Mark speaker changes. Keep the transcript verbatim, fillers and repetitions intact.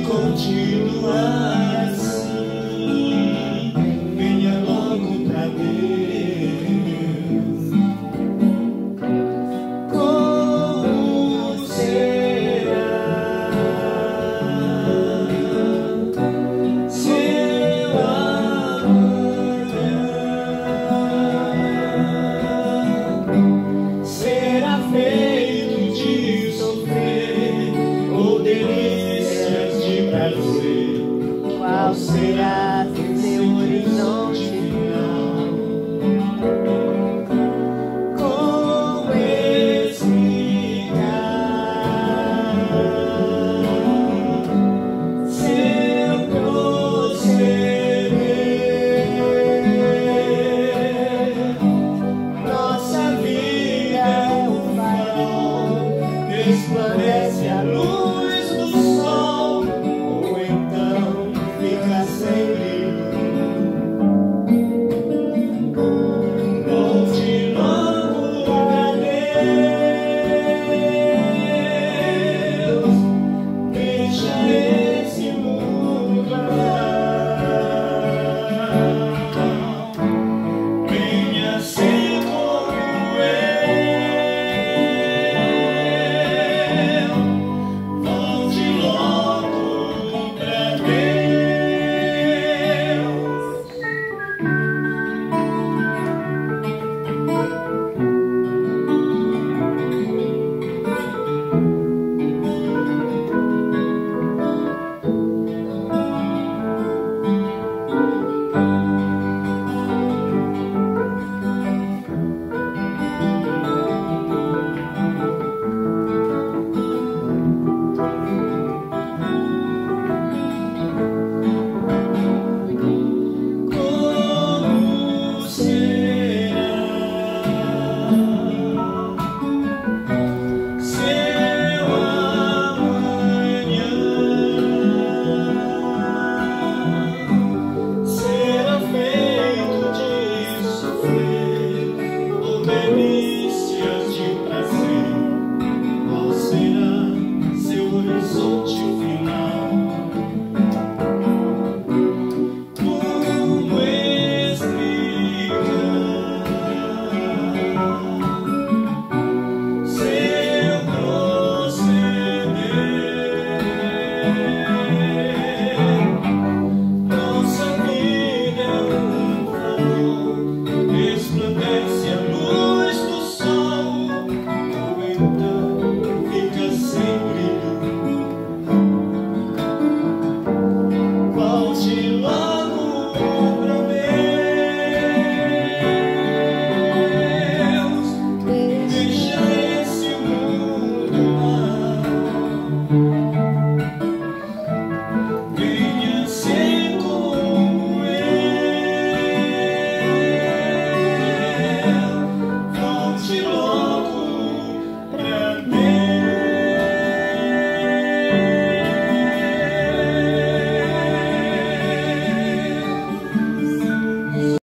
Speaker 1: continuar assim, venha logo pra Deus. Como será seu amanhã? Será feito de sofrer ou delícias de prazer? Qual será seu horizonte final? Como explicar seu proceder? Nossa vida é um farol, resplandece a luz do sol, ou então fica sem brilho. Volte logo pra Deus, deixa esse mundo mal. Venha ser como eu, volte logo pra Deus. Como será seu amanhã? Será feito de sofrer ou delícias de prazer? Qual será seu horizonte final? Como explicar seu proceder? Nossa vida é um farol, resplandece a luz do sol, ou então fica sem brilho. Volte logo pra Deus, deixa esse mundo mal.